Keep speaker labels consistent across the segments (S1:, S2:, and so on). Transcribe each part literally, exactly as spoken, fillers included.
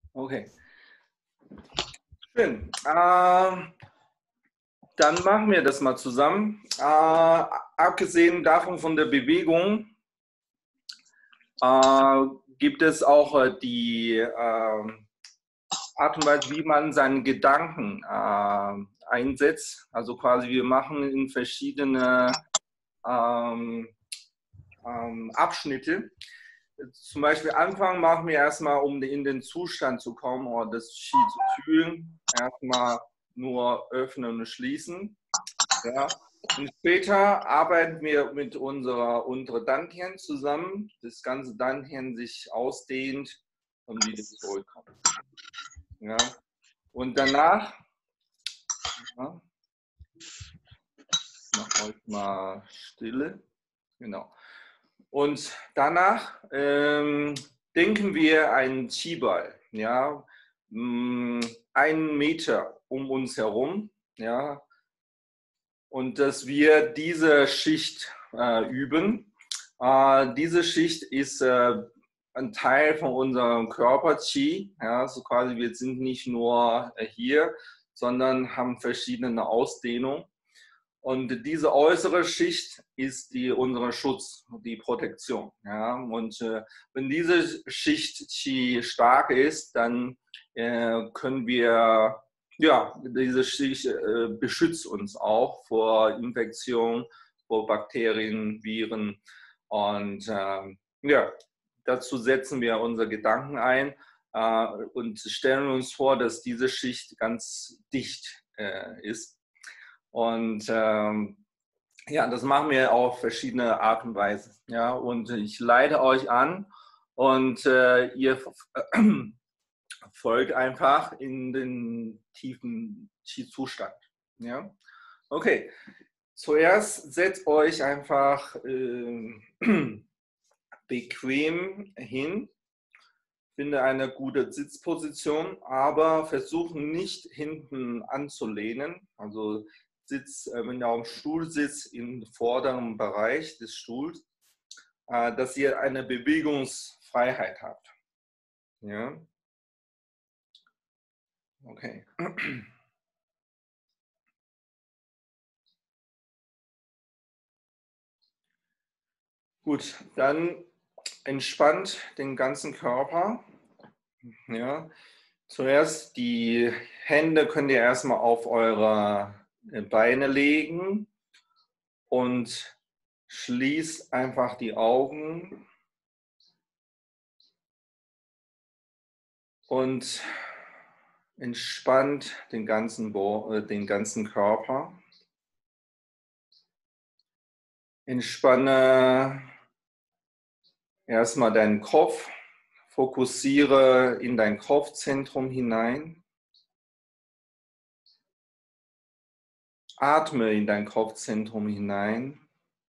S1: Okay. Schön. Ähm, dann machen wir das mal zusammen. Äh, abgesehen davon von der Bewegung äh, gibt es auch äh, die äh, Art und Weise, wie man seine Gedanken äh, einsetzt. Also quasi wir machen in verschiedene ähm, ähm, Abschnitte. Zum Beispiel Anfang machen wir erstmal, um in den Zustand zu kommen oder das Qi zu fühlen, erstmal nur öffnen und schließen. Ja. Und später arbeiten wir mit unserer unteren Dantian zusammen, das ganze Dantian sich ausdehnt und wieder zurückkommt. Ja. Und danach, ja, macht euch mal Stille. Genau. Und danach ähm, denken wir einen Qi-Ball, ja, einen Meter um uns herum, ja, und dass wir diese Schicht äh, üben. Äh, diese Schicht ist äh, ein Teil von unserem Körper Qi, ja, so quasi wir sind nicht nur hier, sondern haben verschiedene Ausdehnungen. Und diese äußere Schicht ist die, unsere Schutz, die Protektion. Ja? Und äh, wenn diese Schicht Qi stark ist, dann äh, können wir, ja, diese Schicht äh, beschützt uns auch vor Infektionen, vor Bakterien, Viren. Und äh, ja, dazu setzen wir unsere Gedanken ein äh, und stellen uns vor, dass diese Schicht ganz dicht äh, ist. Und ähm, ja, das machen wir auf verschiedene Art und Weise. Ja, und ich leite euch an und äh, ihr folgt einfach in den tiefen Zustand. Ja, okay. Zuerst setzt euch einfach äh, bequem hin. Finde eine gute Sitzposition, aber versuchen nicht hinten anzulehnen. Also Sitz, wenn ihr auf dem Stuhl sitzt, im vorderen Bereich des Stuhls, dass ihr eine Bewegungsfreiheit habt. Ja? Okay. Gut, dann entspannt den ganzen Körper. Ja. Zuerst die Hände könnt ihr erstmal auf eure Beine legen und schließt einfach die Augen und entspannt den ganzen, Bo den ganzen Körper. Entspanne erstmal deinen Kopf, fokussiere in dein Kopfzentrum hinein. Atme in dein Kopfzentrum hinein.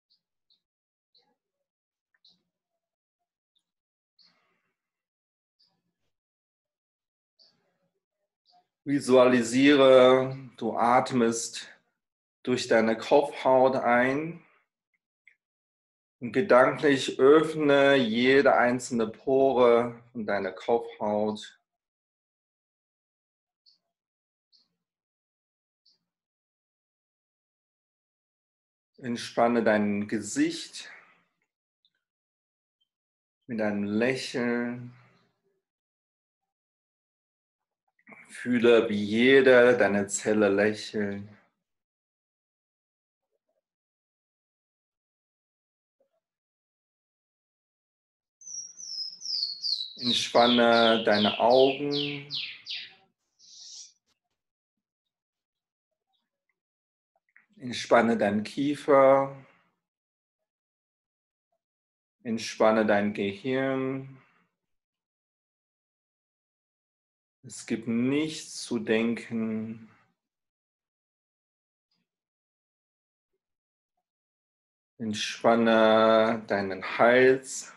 S1: Visualisiere, du atmest durch deine Kopfhaut ein und gedanklich öffne jede einzelne Pore von deiner Kopfhaut. Entspanne dein Gesicht mit einem Lächeln. Fühle, wie jede deiner Zelle lächelt. Entspanne deine Augen. Entspanne deinen Kiefer. Entspanne dein Gehirn. Es gibt nichts zu denken. Entspanne deinen Hals.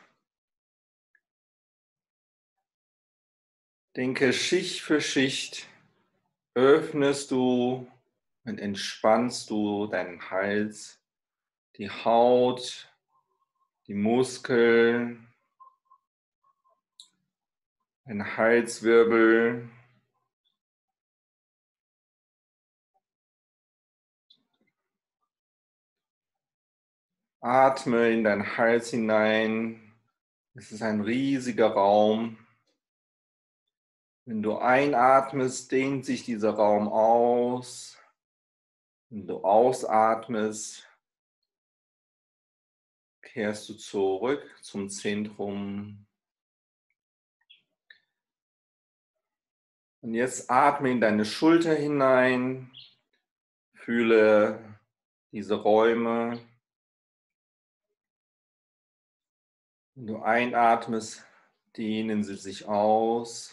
S1: Denke, Schicht für Schicht öffnest du und entspannst du deinen Hals, die Haut, die Muskeln, Ein Halswirbel. Atme in deinen Hals hinein. Es ist ein riesiger Raum. Wenn du einatmest, dehnt sich dieser Raum aus. Wenn du ausatmest, kehrst du zurück zum Zentrum. Und jetzt atme in deine Schulter hinein. Fühle diese Räume. Wenn du einatmest, dehnen sie sich aus.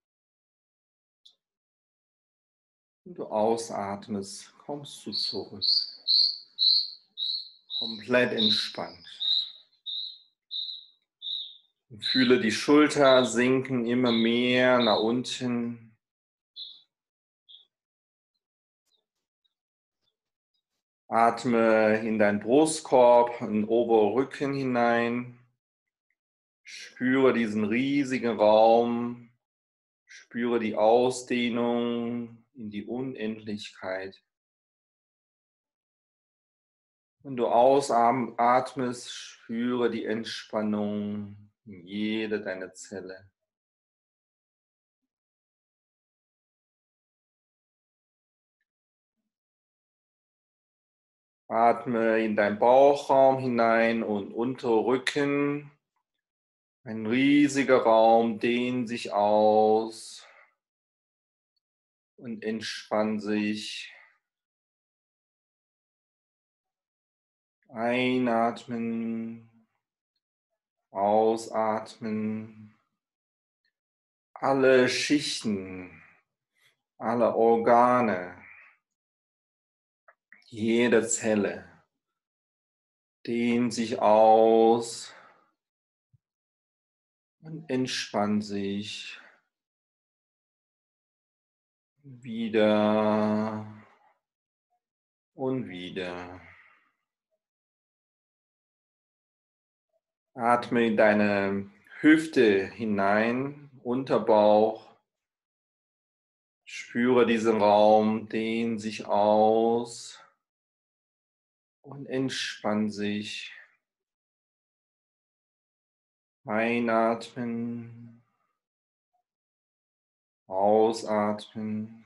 S1: Wenn du ausatmest, kommst du zurück. Komplett entspannt. Und fühle die Schulter sinken immer mehr nach unten. Atme in deinen Brustkorb, in den oberen Rücken hinein. Spüre diesen riesigen Raum. Spüre die Ausdehnung in die Unendlichkeit. Wenn du ausatmest, spüre die Entspannung in jede deiner Zelle. Atme in deinen Bauchraum hinein und untere Rücken. Ein riesiger Raum dehnt sich aus und entspannt sich. Einatmen, ausatmen. Alle Schichten, alle Organe, jede Zelle dehnt sich aus und entspannt sich. Wieder und wieder. Atme in deine Hüfte hinein, Unterbauch. Spüre diesen Raum, dehnt sich aus und entspannt sich. Einatmen, ausatmen.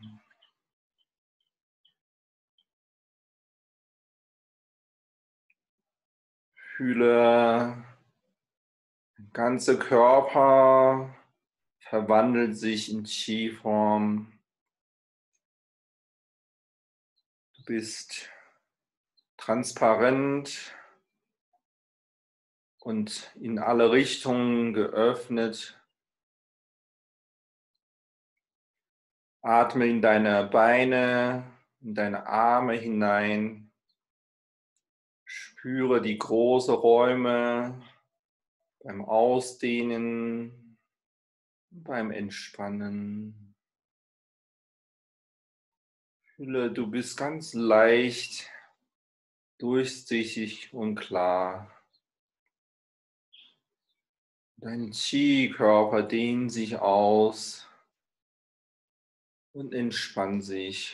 S1: Fühle, der ganze Körper verwandelt sich in Qi-Form. Du bist transparent und in alle Richtungen geöffnet. Atme in deine Beine, in deine Arme hinein. Spüre die großen Räume beim Ausdehnen, beim Entspannen. Fühle, du bist ganz leicht, durchsichtig und klar. Dein Qi-Körper dehnt sich aus und entspannt sich.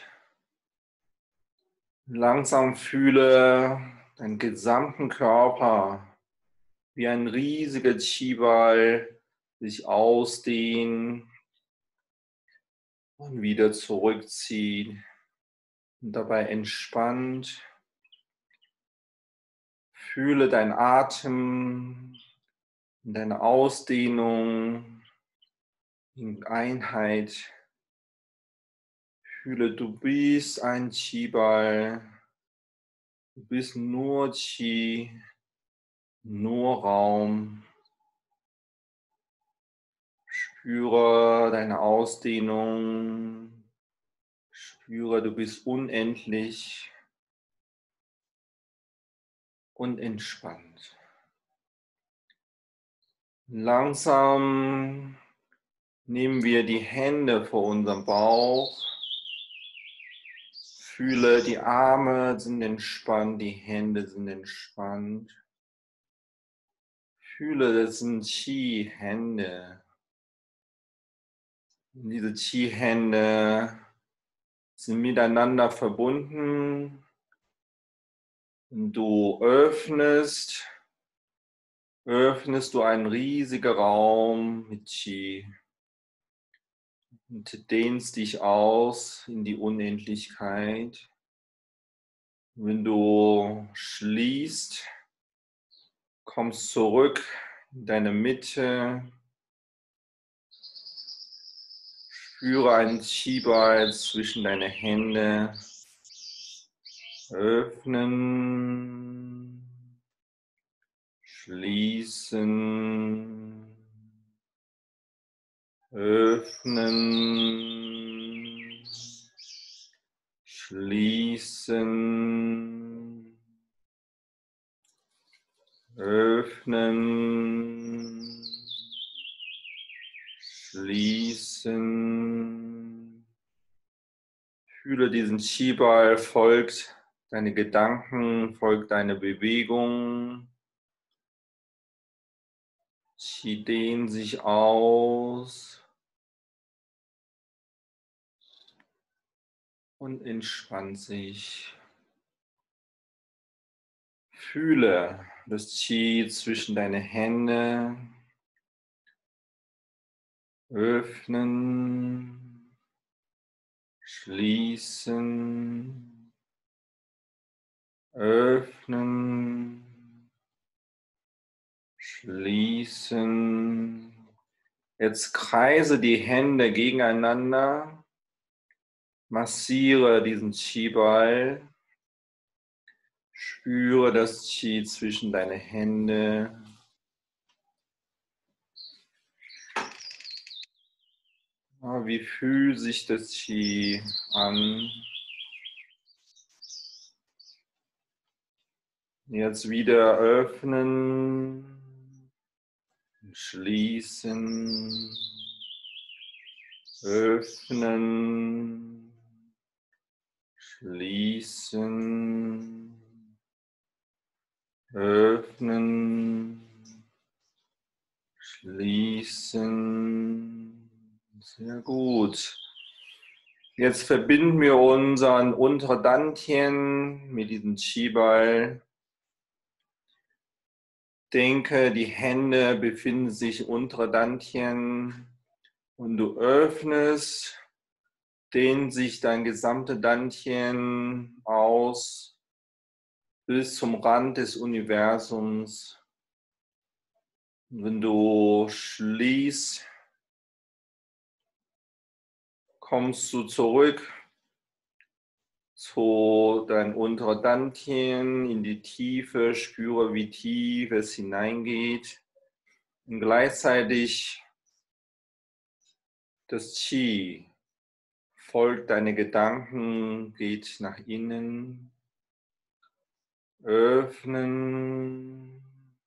S1: Langsam fühle deinen gesamten Körper wie ein riesiger Qi-Ball sich ausdehnen und wieder zurückziehen. Und dabei entspannt. Fühle deinen Atem, deine Ausdehnung in Einheit. Fühle, du bist ein Qi-Ball. Du bist nur Qi, nur Raum. Spüre deine Ausdehnung. Spüre, du bist unendlich und entspannt. Langsam nehmen wir die Hände vor unserem Bauch. Fühle, die Arme sind entspannt, die Hände sind entspannt. Fühle, das sind Qi-Hände. Diese Qi-Hände sind miteinander verbunden. Du öffnest, öffnest du einen riesigen Raum mit Qi und dehnst dich aus in die Unendlichkeit. Wenn du schließt, kommst zurück in deine Mitte. Spüre einen Qi-Ball zwischen deine Hände. Öffnen. Schließen. Öffnen. Schließen. Öffnen. Schließen. Fühle diesen Qi-Ball, folgt deine Gedanken, folgt deine Bewegung. Qi dehnt sich aus und entspannt sich. Fühle das Qi zwischen deine Hände. Öffnen, schließen, öffnen, schließen. Jetzt kreise die Hände gegeneinander, massiere diesen Qi-Ball, spüre das Qi zwischen deine Hände. Wie fühlt sich das Qi an? Jetzt wieder öffnen, schließen, öffnen, schließen, öffnen, schließen. Sehr gut. Jetzt verbinden wir unseren Unterdantien mit diesem Qi-Ball. Denke, die Hände befinden sich unter Dantien und du öffnest, dehnt sich dein gesamte Dantien aus bis zum Rand des Universums. Und wenn du schließt, kommst du zurück zu deinem unteren Dantien in die Tiefe, spüre, wie tief es hineingeht. Und gleichzeitig das Qi folgt deine Gedanken, geht nach innen, öffnen,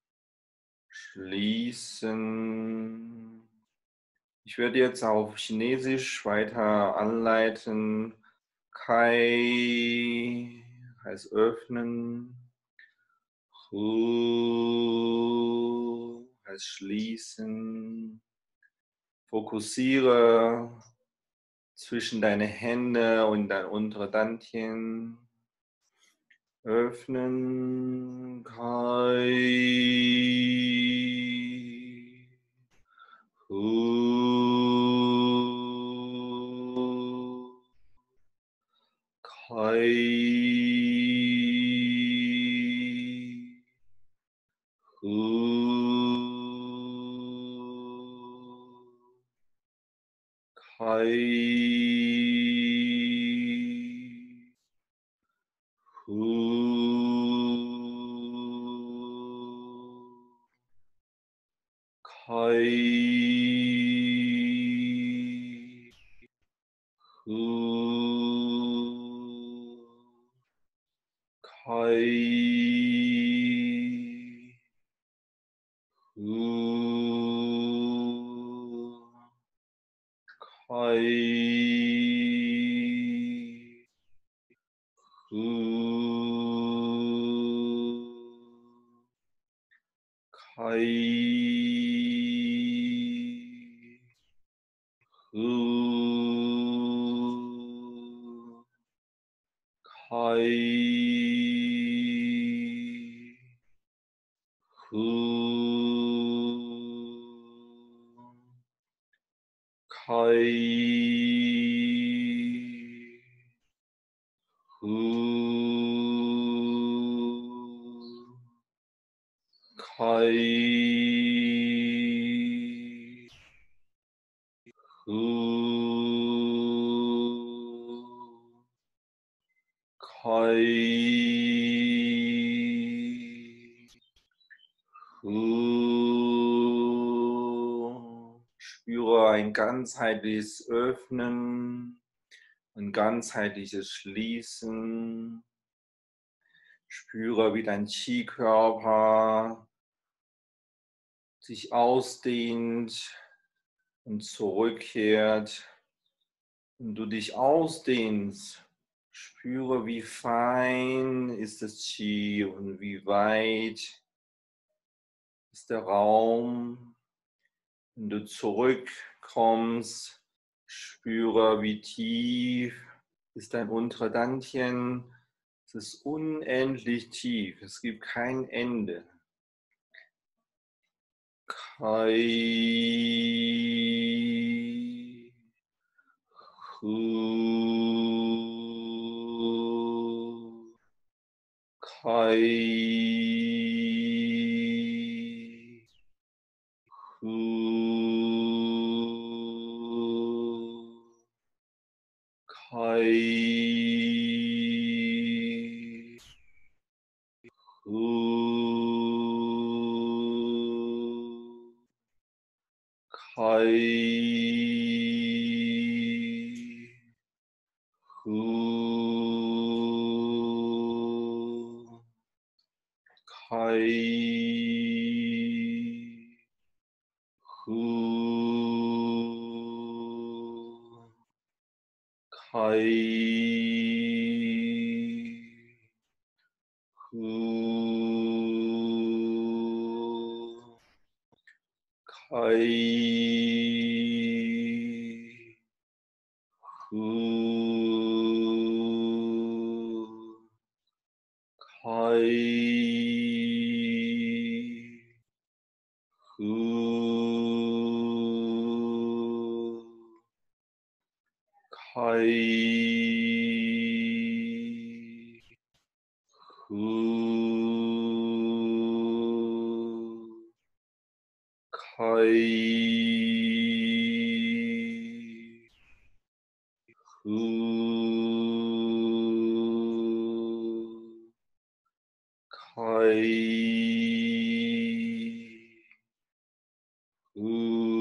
S1: schließen. Ich werde jetzt auf Chinesisch weiter anleiten. Kai heißt öffnen. Hu heißt schließen. Fokussiere zwischen deine Hände und dein untere Dantien. Öffnen. Kai. Hu. Kai. Hu. Kai. Kai. Hu. Kai. Hu. Kai. Hu. Kai. Hu. Hu, Kai, Hu, Kai, Hu, Kai, Hu, Kai, Hu. Spüre ein ganzheitliches Öffnen, ein ganzheitliches Schließen. Spüre, wie dein Qi-Körper sich ausdehnt und zurückkehrt. Und du dich ausdehnst, spüre, wie fein ist das Qi und wie weit ist der Raum. Wenn du zurückkommst, spüre, wie tief ist dein unterer Dantian. Es ist unendlich tief, es gibt kein Ende. Kai, Hu, Kai, Hu, Kai, Hu, Kai, Hu, Kai, Hu, Kai, Hu, Kai, Hu, Kai, Hu, Kai, Hu, Kai, Hu, Kai, Hu.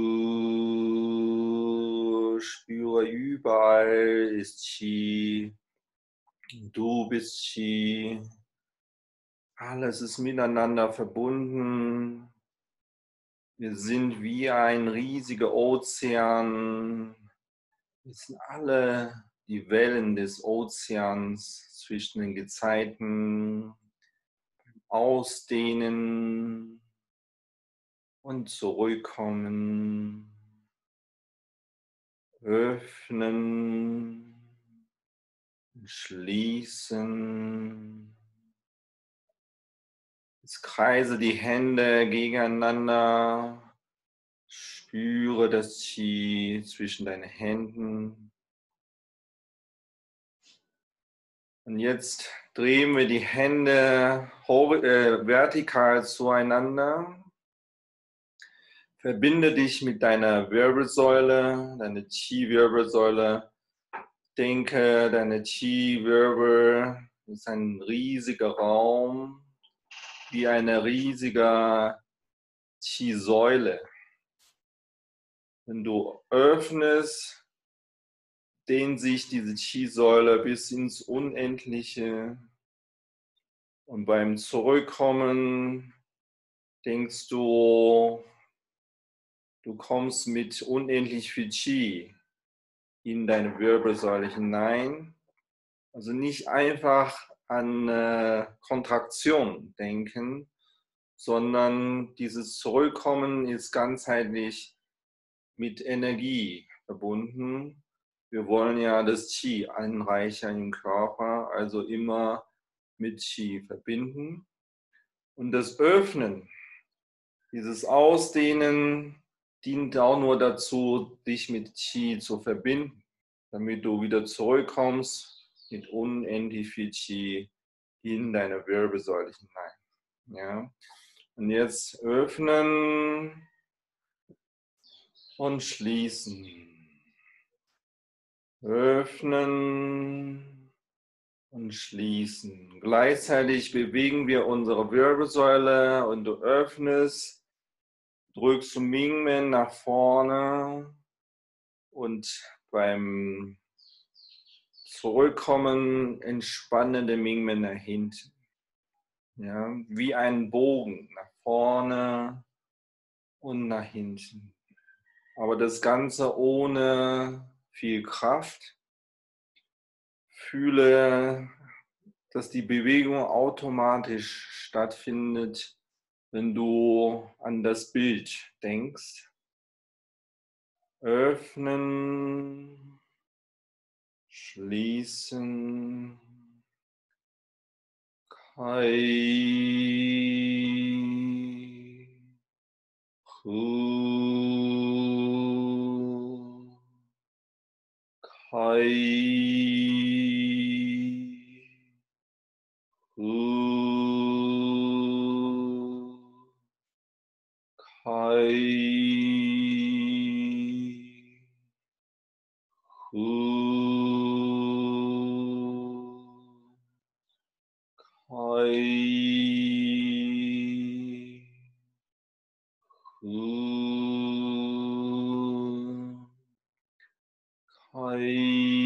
S1: Spüre, überall ist Qi. Du bist Qi. Alles ist miteinander verbunden. Wir sind wie ein riesiger Ozean. Wir sind alle die Wellen des Ozeans zwischen den Gezeiten. Ausdehnen und zurückkommen. Öffnen. Schließen. Jetzt kreise die Hände gegeneinander. Spüre das Qi zwischen deinen Händen. Und jetzt drehen wir die Hände vertikal zueinander. Verbinde dich mit deiner Wirbelsäule, deine Qi-Wirbelsäule. Denke, deine Qi-Wirbel ist ein riesiger Raum, wie eine riesige Qi-Säule. Wenn du öffnest, dehnt sich diese Qi-Säule bis ins Unendliche. Und beim Zurückkommen denkst du, du kommst mit unendlich viel Qi in deine Wirbelsäule hinein. Also nicht einfach an äh, Kontraktion denken, sondern dieses Zurückkommen ist ganzheitlich mit Energie verbunden. Wir wollen ja das Qi einreichern im Körper, also immer mit Qi verbinden. Und das Öffnen, dieses Ausdehnen, dient auch nur dazu, dich mit Qi zu verbinden, damit du wieder zurückkommst mit unendlich viel Qi in deine Wirbelsäule hinein. Ja? Und jetzt öffnen und schließen. Öffnen und schließen. Gleichzeitig bewegen wir unsere Wirbelsäule und du öffnest, drückst du Mingmen nach vorne und beim Zurückkommen entspannen den Mingmen nach hinten. Ja, wie ein Bogen nach vorne und nach hinten. Aber das Ganze ohne viel Kraft. Fühle, dass die Bewegung automatisch stattfindet, wenn du an das Bild denkst. Öffnen, schließen, Kai, Hu, Kai, Hu, Kai, Hu, Kai, Hu, Kai,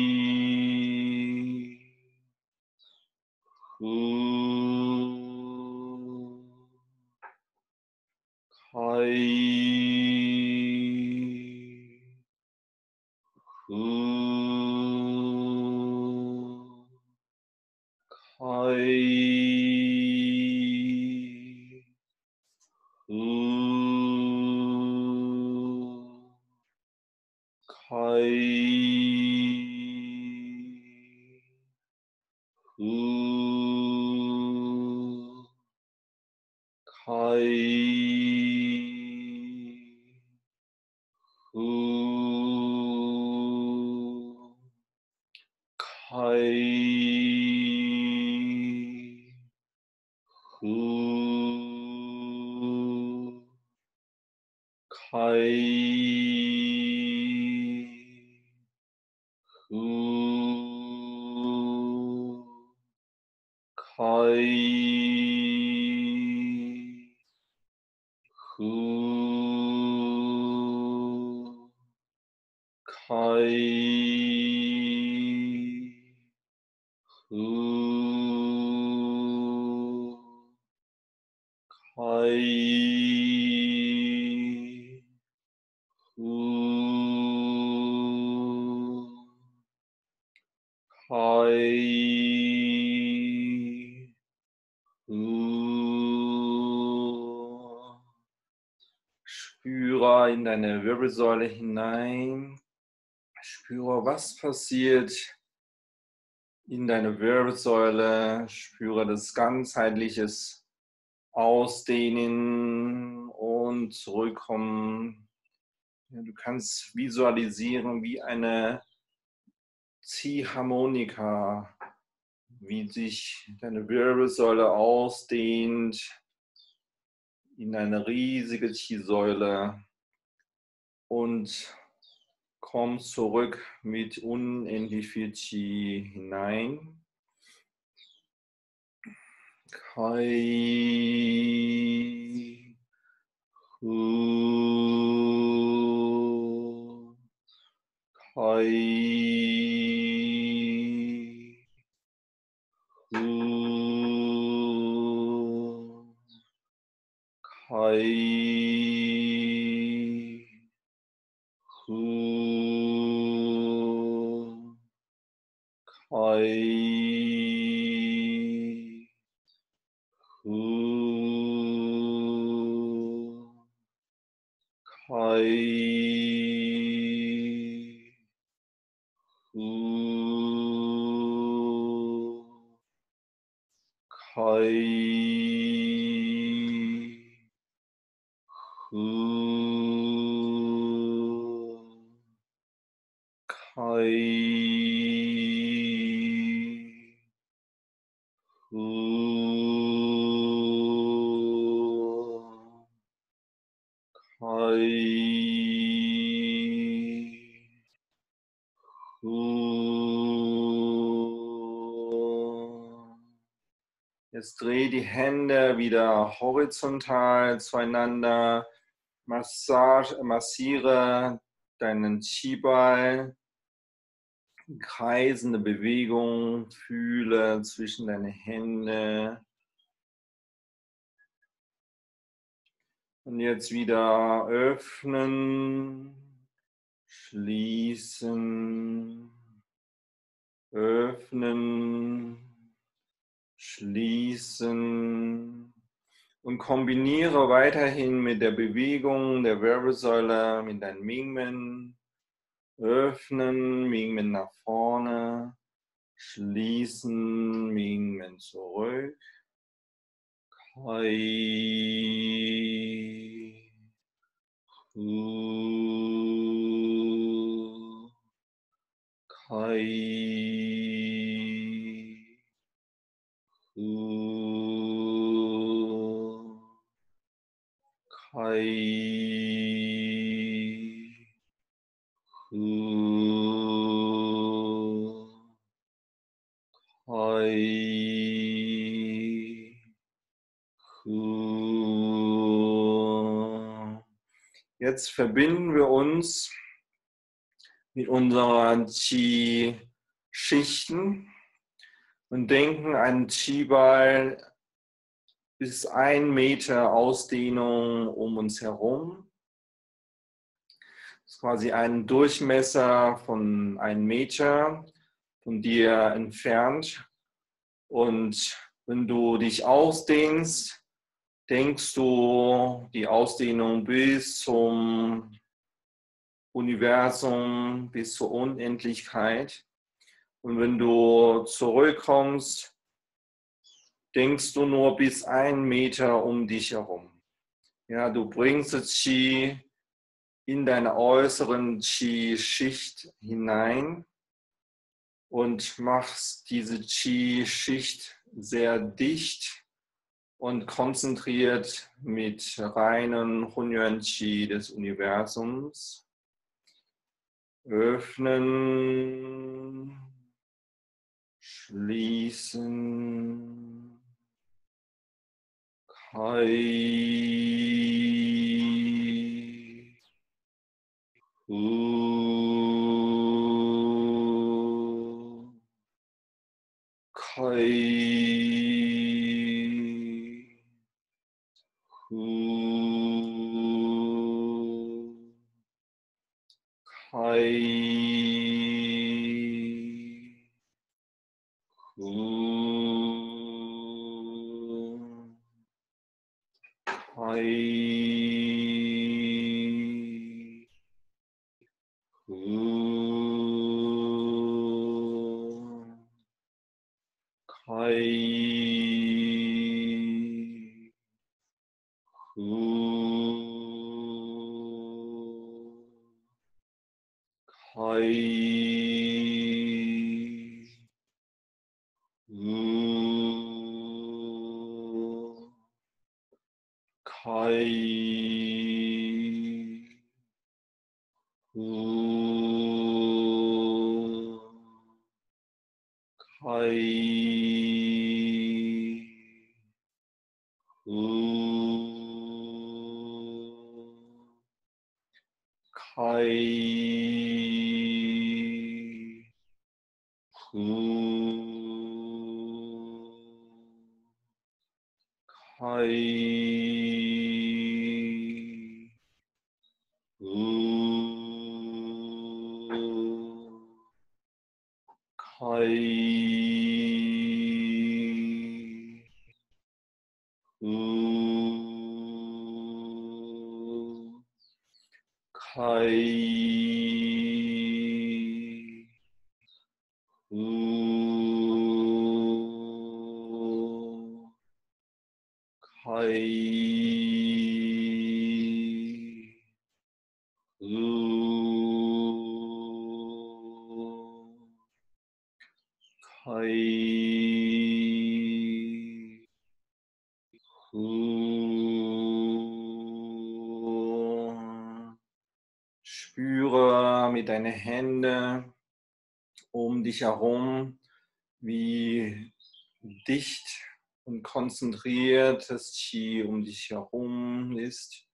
S1: Hu, Kai, Hu, Kai, Hu, Kai, Hu, Kai, Hu, Kai, Hu, Kai, Hu, Kai, Hu, Kai, Hu, Kai, Hu, Kai, Hu. Spüre in deine Wirbelsäule hinein. Spüre, was passiert in deine Wirbelsäule. Spüre das ganzheitliche Ausdehnen und zurückkommen. Ja, du kannst visualisieren wie eine Ziehharmonika, wie sich deine Wirbelsäule ausdehnt in eine riesige Ziehsäule und komm zurück mit unendlich viel Qi hinein. Kai, Hu, Kai, Hu, Kai, Hu, Kai, Hu, Kai, hu, kai, hu, kai, hu, kai, hu. Jetzt dreh die Hände wieder horizontal zueinander. Massage, massiere deinen Qi-Ball. Kreisende Bewegung, fühle zwischen deine Hände. Und jetzt wieder öffnen, schließen, öffnen, schließen. Und kombiniere weiterhin mit der Bewegung der Wirbelsäule mit deinem Mingmen. Öffnen, Mingmen nach vorne. Schließen, Mingmen zurück. Kai, hu, kai, hu, kai, hu, kai, Jetzt verbinden wir uns mit unseren Qi-Schichten und denken einen Qi-Ball bis ein Meter Ausdehnung um uns herum. Das ist quasi ein Durchmesser von einem Meter von dir entfernt. Und wenn du dich ausdehnst, denkst du die Ausdehnung bis zum Universum, bis zur Unendlichkeit. Und wenn du zurückkommst, denkst du nur bis einen Meter um dich herum. Ja, du bringst das Qi in deine äußeren Qi-Schicht hinein und machst diese Qi-Schicht sehr dicht und konzentriert mit reinen Hunyuan Qi des Universums. Öffnen, schließen, Kai, hu, Kai, hu, Kai, hu, Kai, hu, Kai, hu, Kai, hu, Kai, hu, Kai, hu, Kai, hu, Kai, hu, Kai, hu, Kai, Kai, Ru, Kai, Ru. Spüre mit deinen Händen um dich herum, wie dicht und konzentriert das Qi um dich herum ist.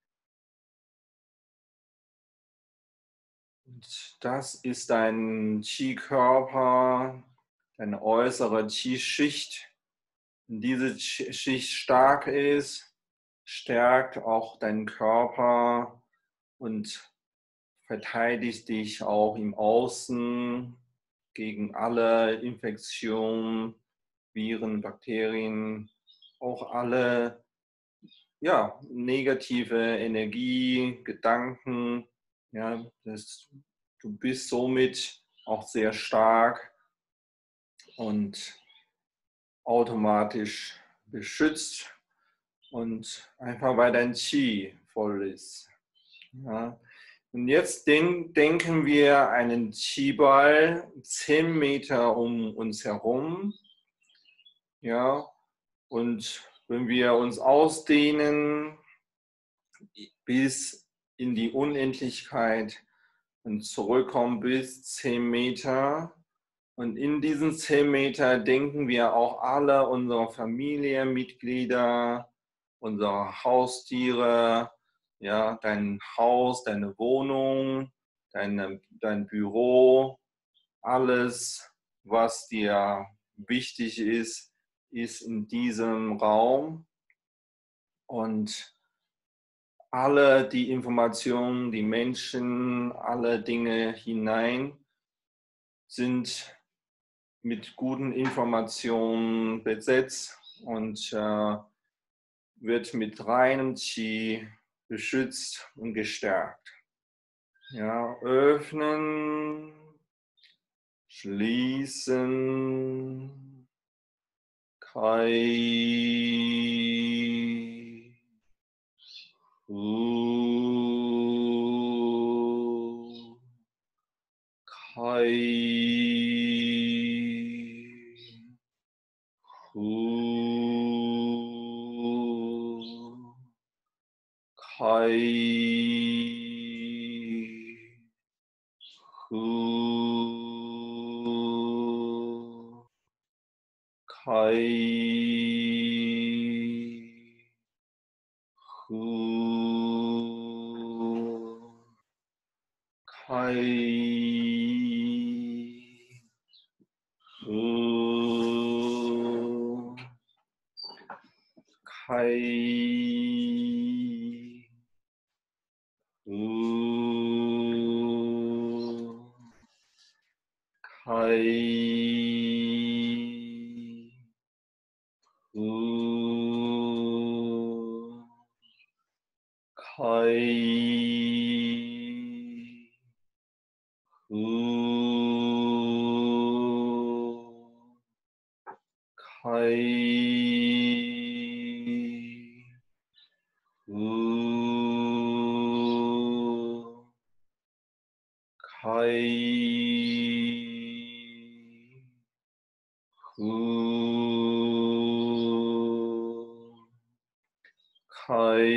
S1: Und das ist dein Qi-Körper, deine äußere Qi-Schicht. Wenn diese Schicht stark ist, stärkt auch dein Körper und verteidigt dich auch im Außen gegen alle Infektionen, Viren, Bakterien, auch alle ja, negative Energie, Gedanken. Ja, das, du bist somit auch sehr stark und automatisch beschützt und einfach weil dein Qi voll ist. Ja. Und jetzt den, denken wir einen Qi-Ball zehn Meter um uns herum. Ja, und wenn wir uns ausdehnen bis in die Unendlichkeit und zurückkommen bis zehn Meter. Und in diesen zehn Meter denken wir auch alle unsere Familienmitglieder, unsere Haustiere, ja, dein Haus, deine Wohnung, deine, dein Büro, alles, was dir wichtig ist, ist in diesem Raum. Und alle die Informationen, die Menschen, alle Dinge hinein sind mit guten Informationen besetzt und äh, wird mit reinem Qi beschützt und gestärkt. Ja, öffnen, schließen, Kai, Ru, Kai, Ru, Kai, Ru, Kai, Ru, Kai, Ru, Kai, Ru, Kai, Ru, Kai, Ru, Kai, Ru, Kai, Ru, Kai,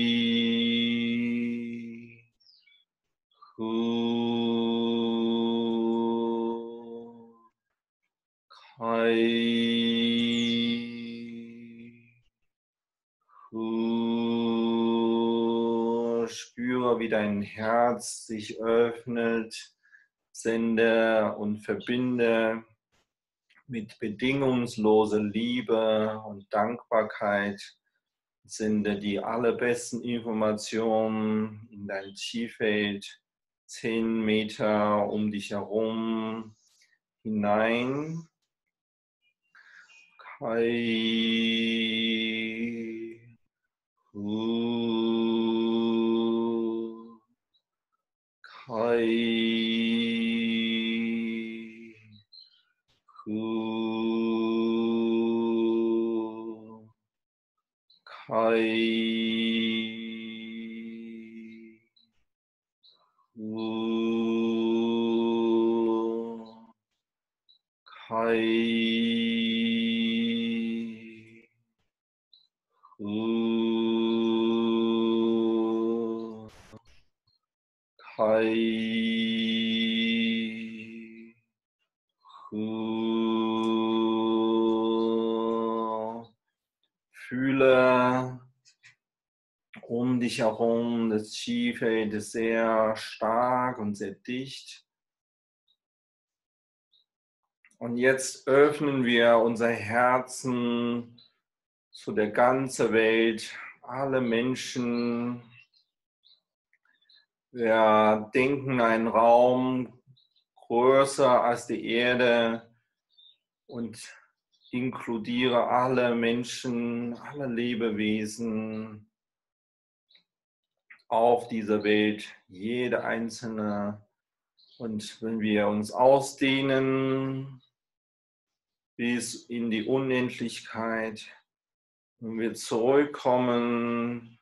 S1: Ru, Kai, Ru. Spüre, wie dein Herz sich öffnet, sende und verbinde mit bedingungsloser Liebe und Dankbarkeit. Sende die allerbesten Informationen in dein Qi-Feld, zehn Meter um dich herum hinein. Kai, Ru, Kai, Ru, Fühle um dich herum, das Chi-Feld ist sehr stark und sehr dicht. Und jetzt öffnen wir unser Herzen zu der ganzen Welt, alle Menschen. Wir denken einen Raum größer als die Erde und inkludiere alle Menschen, alle Lebewesen auf dieser Welt, jede einzelne. Und wenn wir uns ausdehnen bis in die Unendlichkeit, wenn wir zurückkommen,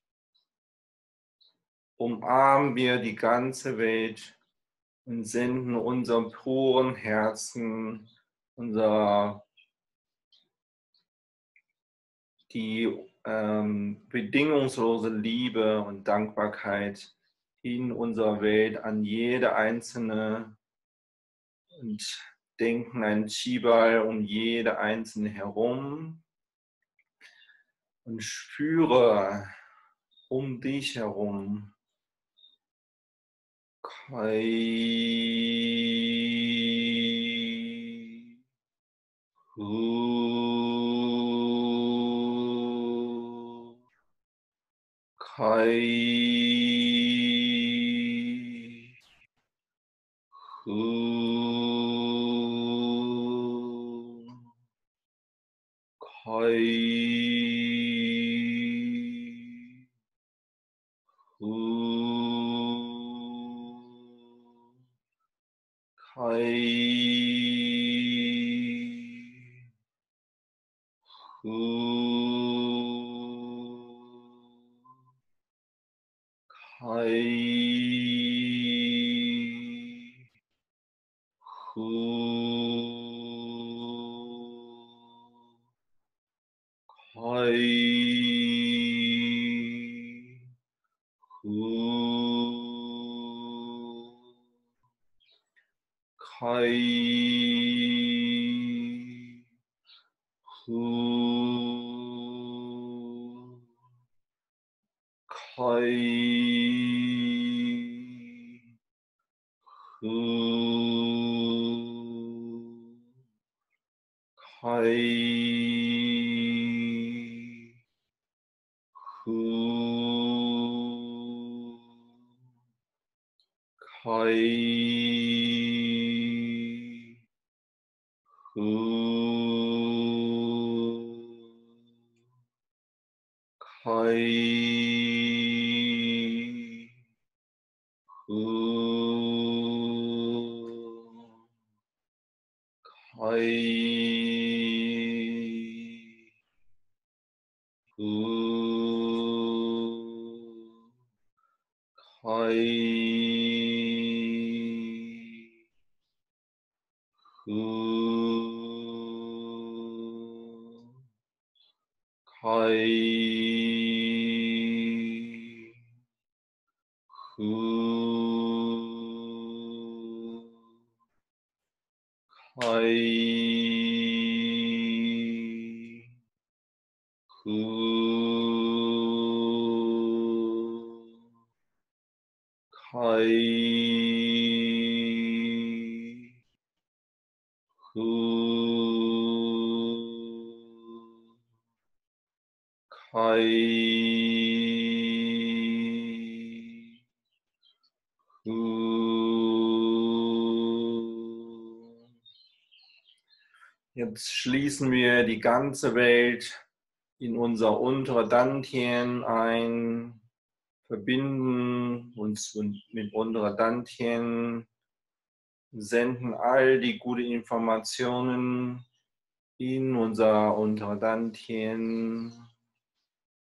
S1: umarmen wir die ganze Welt und senden unserem puren Herzen, unser, die ähm, bedingungslose Liebe und Dankbarkeit in unserer Welt an jede einzelne und denken einen Chi-Ball um jede einzelne herum und spüre um dich herum Kai Hu Kai Hu Kai Hu Kai Hu Kai Hu Kai Hu Kai Hu Kai Hu Kai Hu Kai Hu Kai Hu Kai Hu Kai Hu Kai Hu Kai Hu Kai Hu Kai Hu. Jetzt schließen wir die ganze Welt in unser untere Dantian ein, verbinden uns mit unserer Dantian, senden all die guten Informationen in unser untere Dantian.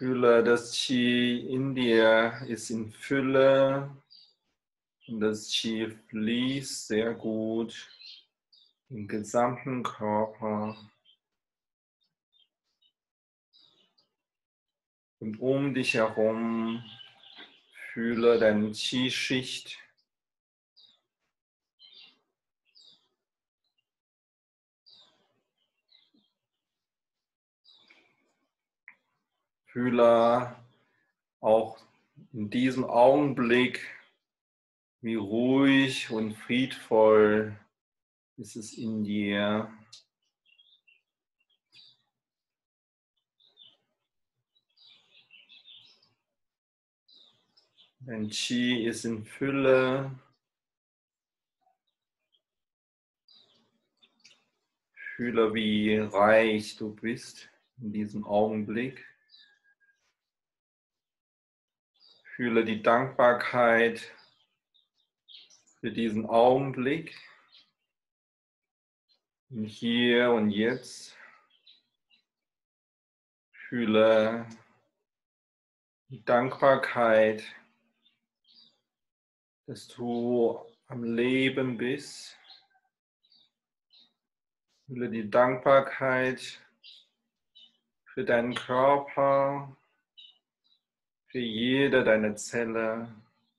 S1: Fühle, das Qi in dir ist in Fülle und das Qi fließt sehr gut im gesamten Körper. Und um dich herum fühle deine Qi-Schicht. Fühle auch in diesem Augenblick, wie ruhig und friedvoll ist es in dir. Dein Qi ist in Fülle. Fühle, wie reich du bist in diesem Augenblick. Fühle die Dankbarkeit für diesen Augenblick. Im Hier und Jetzt. Fühle die Dankbarkeit, dass du am Leben bist. Fühle die Dankbarkeit für deinen Körper, für jede deiner Zelle.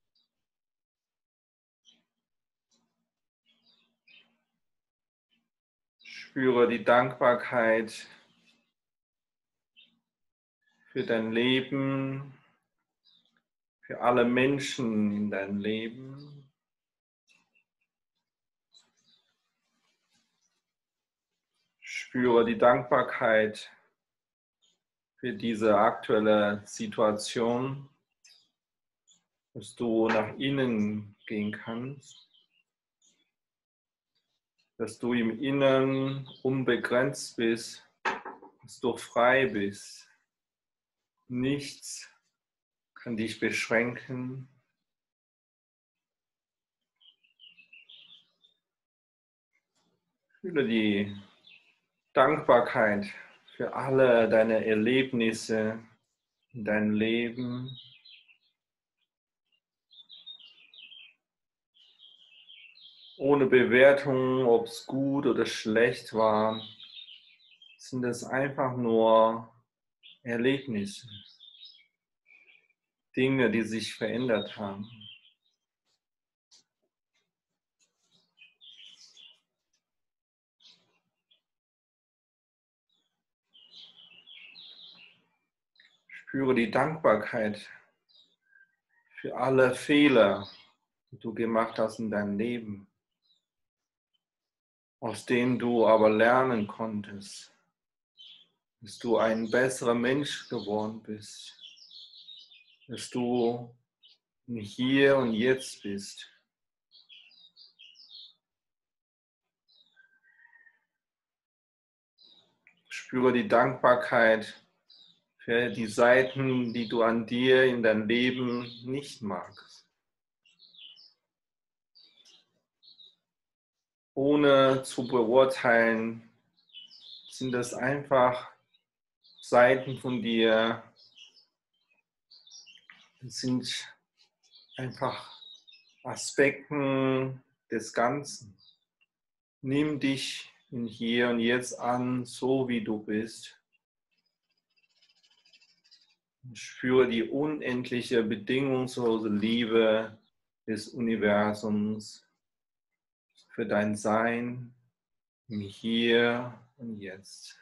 S1: Spüre die Dankbarkeit für dein Leben, für alle Menschen in deinem Leben. Spüre die Dankbarkeit für diese aktuelle Situation, dass du nach innen gehen kannst, dass du im Inneren unbegrenzt bist, dass du frei bist. Nichts kann dich beschränken. Fühle die Dankbarkeit für alle deine Erlebnisse in deinem Leben. Ohne Bewertung, ob es gut oder schlecht war, sind es einfach nur Erlebnisse. Dinge, die sich verändert haben. Spüre die Dankbarkeit für alle Fehler, die du gemacht hast in deinem Leben, aus denen du aber lernen konntest, dass du ein besserer Mensch geworden bist, dass du hier und jetzt bist. Spüre die Dankbarkeit für die Seiten, die du an dir in deinem Leben nicht magst. Ohne zu beurteilen, sind das einfach Seiten von dir, das sind einfach Aspekten des Ganzen. Nimm dich in Hier und Jetzt an, so wie du bist. Spüre die unendliche, bedingungslose Liebe des Universums für dein Sein im Hier und Jetzt.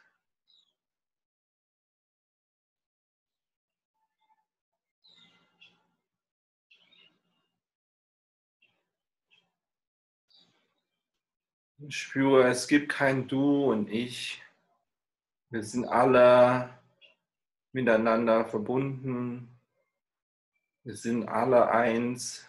S1: Spüre, es gibt kein Du und Ich. Wir sind alle miteinander verbunden. Wir sind alle eins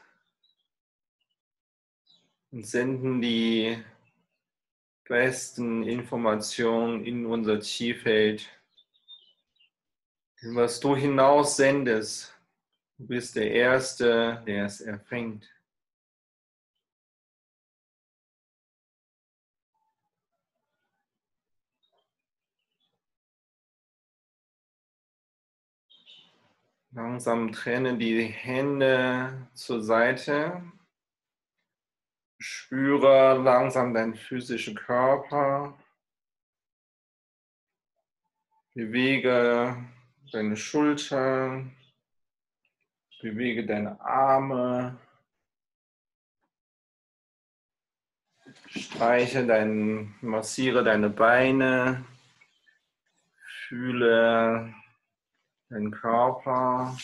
S1: und senden die besten Informationen in unser Qi-Feld. Was du hinaus sendest, du bist der Erste, der es empfängt. Langsam trenne die Hände zur Seite. Spüre langsam deinen physischen Körper. Bewege deine Schultern. Bewege deine Arme. Streiche dein, massiere deine Beine. Fühle deinen Körper.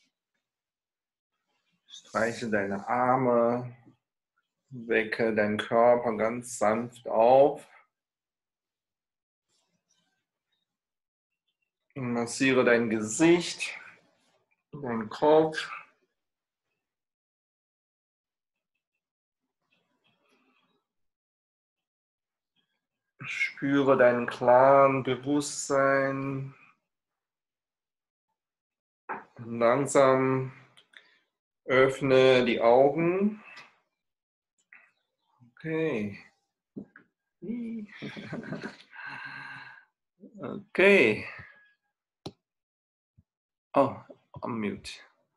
S1: Streiche deine Arme. Wecke deinen Körper ganz sanft auf. Und massiere dein Gesicht, deinen Kopf. Spüre deinen klaren Bewusstsein. Und langsam öffne die Augen. Okay. Okay. Oh, unmute.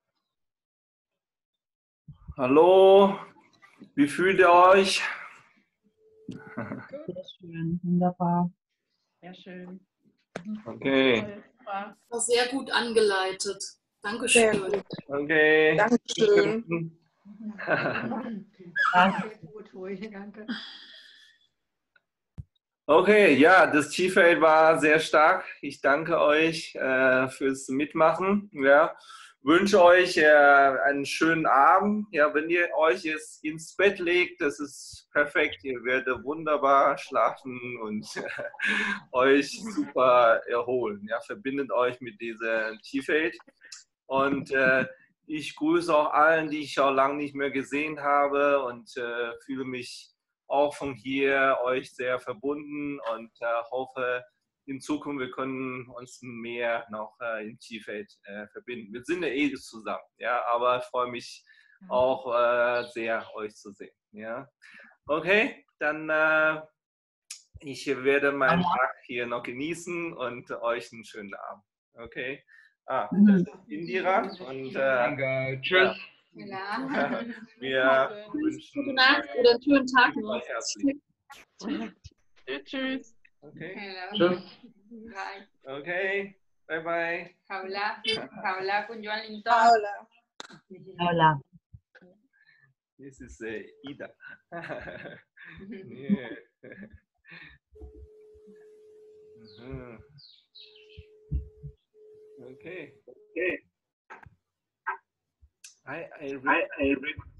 S1: Hallo, wie fühlt ihr euch?
S2: Sehr schön, wunderbar.
S3: Sehr schön.
S1: Okay.
S3: War
S4: sehr gut angeleitet. Dankeschön.
S5: Sehr gut.
S1: Okay.
S5: Dankeschön.
S3: sehr gut, Hui, danke.
S1: Okay, ja, das T-Feld war sehr stark. Ich danke euch äh, fürs Mitmachen. Ja. Wünsche euch äh, einen schönen Abend. Ja, wenn ihr euch jetzt ins Bett legt, das ist perfekt. Ihr werdet wunderbar schlafen und euch super erholen. Ja, verbindet euch mit diesem T-Feld. Und äh, ich grüße auch allen, die ich schon lange nicht mehr gesehen habe und äh, fühle mich auch von hier euch sehr verbunden und äh, hoffe, in Zukunft wir können uns mehr noch äh, im T-Feld äh, verbinden. Wir sind ja eh zusammen, ja, aber ich freue mich auch äh, sehr, euch zu sehen. Ja. Okay, dann äh, ich werde meinen Tag hier noch genießen und euch einen schönen Abend. Okay. Ah, das ist Indira und äh,
S6: Danke, tschüss.
S4: Ja.
S1: wir
S4: Gute
S1: wünschen
S4: Nacht oder einen schönen Tag noch.
S1: euch herzlich.
S6: Tschüss.
S1: Okay.
S6: Tschüss.
S1: Okay. Bye bye.
S7: Habla, habla con Joan Linton.
S5: Paula.
S2: Hola.
S1: This is uh, Ida. Yeah. Mhm. Okay. Okay. I I, re I, I re